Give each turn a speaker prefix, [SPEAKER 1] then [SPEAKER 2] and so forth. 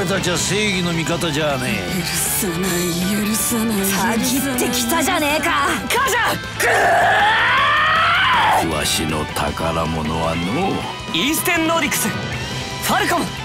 [SPEAKER 1] 俺たちは正義の味方じゃねえ。
[SPEAKER 2] 許さない許さない。
[SPEAKER 3] たぎってきたじゃねえか。
[SPEAKER 1] 母ちゃん。わしの宝物はの
[SPEAKER 4] イーステンノーディックスファルコム。